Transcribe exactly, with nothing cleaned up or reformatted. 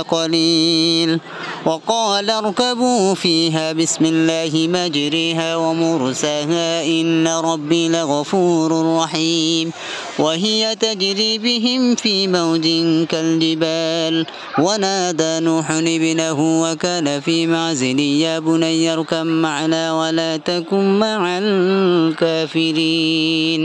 قليل. وقال اركبوا فيها بسم الله مجريها ومرساها إن ربي لغفور رحيم. وهي تجري بهم في موج كالجبال ونادى نوح ابنه وكان في معزل يا بني اركب معنا ولا تكن مع الكافرين.